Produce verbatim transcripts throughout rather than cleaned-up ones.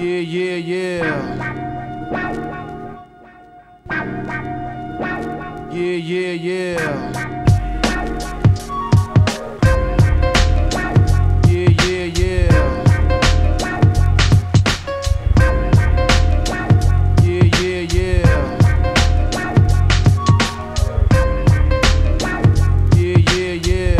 Yeah, yeah, yeah. Yeah, yeah, yeah. Yeah, yeah, yeah. Yeah, yeah, yeah. Yeah, yeah, yeah.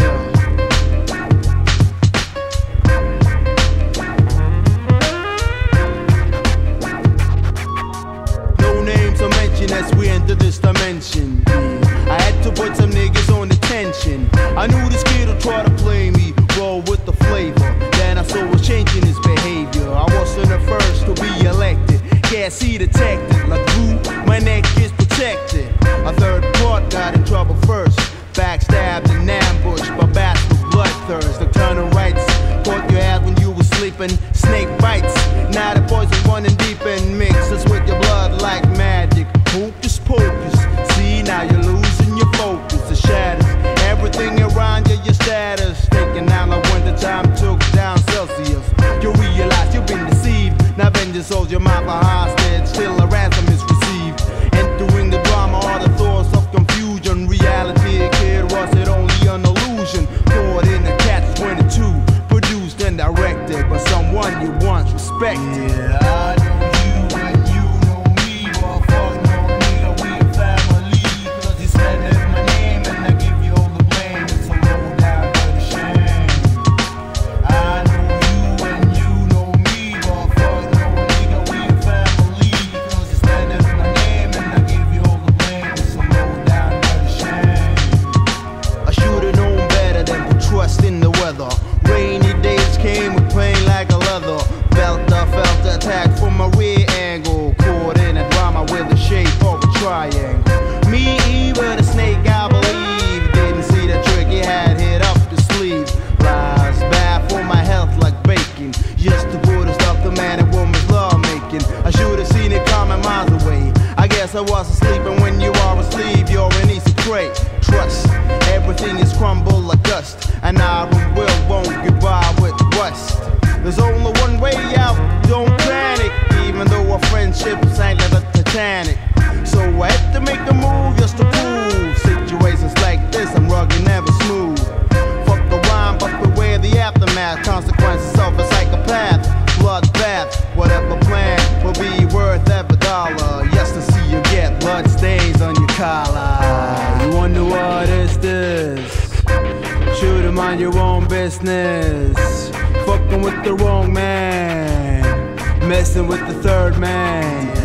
No names are mentioned as we enter this dimension. I had to put some niggas on attention. I knew this kid would try to play me, roll with the flavor. Then I saw was changing his behavior. I wasn't the first to be elected. Gas he detected, like who? My neck is protected. A third part got in trouble first. Backstabbed and ambushed by bats with bloodthirst. Nocturnal rights caught your ass when you were sleeping. Snake bites. Now the poison running deep and mixes with your blood like magic. Hocus pocus. See, now you're losing your focus. It shatters everything around you, your status. Taking down like wintertime took down Celsius. You realize you've been deceived. Now vengeance holds your mind for hostage. Still a ransom is received. Entering the drama, all the thoughts of confusion. Reality, a kid, was it only an illusion? Caught in a catch twenty-two. Produced and directed by someone you once respected. Yeah, I know you and you know me, but fuck no nigga, we a family. Cause you said that's my name and I give you all the blame. It's a low down dirty shame. I know you and you know me, but fuck no nigga, we a family. Cause you said that's my name and I give you all the blame. It's a low down dirty shame. I should've known better than to trust in the weather. Rainy days came with pain like a leather. Felt I felt the attack from a rear angle. Caught in a drama with the shape of a triangle. Me, even a snake, I believe. Didn't see the trick he had hit up his sleeve. Lies bad for my health like bacon. Just to put a stop to man and woman's love making. I should've seen it coming miles away. I guess I was asleep, and when you are asleep, you're an easy prey. Trust, everything is crumbled like dust. And iron will won't get by with rust. There's only one way out, don't panic. Even though our friendship sank like the Titanic. So I had to make a move just to prove. Situations like this, I'm rugged, never smooth. Fuck the rhyme, but beware the aftermath. Consequences of a psychopath. Bloodbath, whatever plan will be worth every dollar. Yes, to see you get blood stains on your collar. You wonder what is this? Should've mind your own business. Fucking with the wrong man, messing with the third man.